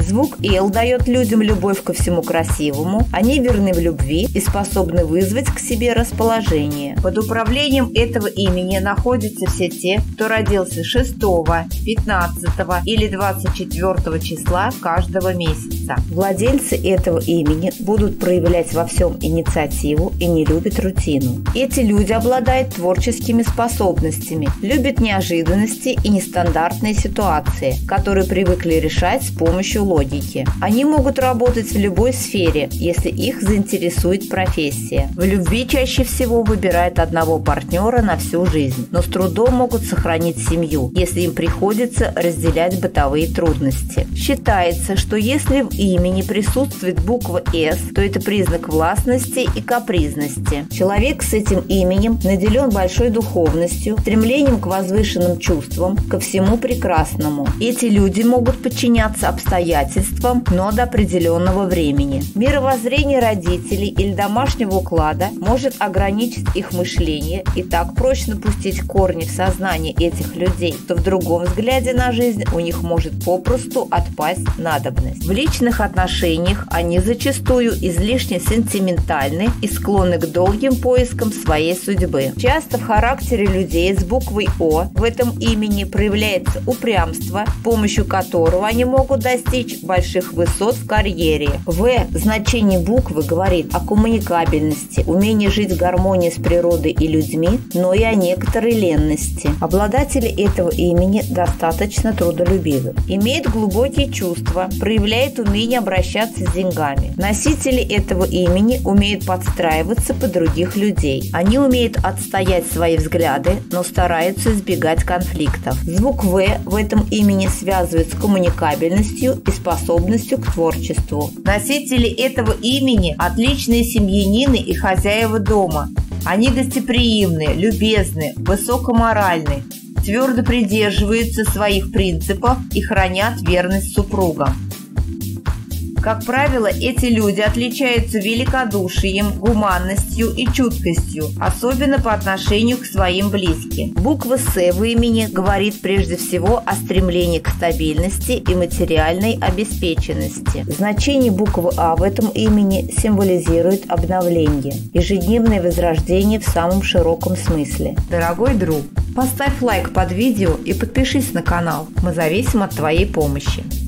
Звук «Л» дает людям любовь ко всему красивому, они верны в любви и способны вызвать к себе расположение. Под управлением этого имени находятся все те, кто родился 6, 15 или 24 числа каждого месяца. Владельцы этого имени будут проявлять во всем инициативу и не любят рутину. Эти люди обладают творческими способностями, любят неожиданности и нестандартные ситуации, которые привыкли решать с помощью логики. Они могут работать в любой сфере, если их заинтересует профессия. В любви чаще всего выбирают одного партнера на всю жизнь, но с трудом могут сохранить семью, если им приходится разделять бытовые трудности. Считается, что если в имени присутствует буква «С», то это признак властности и капризности. Человек с этим именем наделен большой духовностью, стремлением к возвышенным чувствам, ко всему прекрасному. Эти люди могут подчиняться обстоятельствам, но до определенного времени. Мировоззрение родителей или домашнего уклада может ограничить их мышление и так прочно пустить корни в сознание этих людей, что в другом взгляде на жизнь у них может попросту отпасть надобность. В личных отношениях они зачастую излишне сентиментальны и склонны к долгим поискам своей судьбы. Часто в характере людей с буквой «О» в этом имени проявляется упрямство, с помощью которого они могут достичь больших высот в карьере. «В» значение буквы говорит о коммуникабельности, умении жить в гармонии с природой и людьми, но и о некоторой ленности. Обладатели этого имени достаточно трудолюбивы, имеют глубокие чувства, проявляют умение обращаться с деньгами. Носители этого имени умеют подстраиваться под других людей. Они умеют отстоять свои взгляды, но стараются избегать конфликтов. Звук «В» в этом имени связывают с коммуникабельностью и способностью к творчеству. Носители этого имени – отличные семьянины и хозяева дома. Они гостеприимны, любезны, высокоморальны, твердо придерживаются своих принципов и хранят верность супругам. Как правило, эти люди отличаются великодушием, гуманностью и чуткостью, особенно по отношению к своим близким. Буква «С» в имени говорит прежде всего о стремлении к стабильности и материальной обеспеченности. Значение буквы «А» в этом имени символизирует обновление, ежедневное возрождение в самом широком смысле. Дорогой друг, поставь лайк под видео и подпишись на канал. Мы зависим от твоей помощи.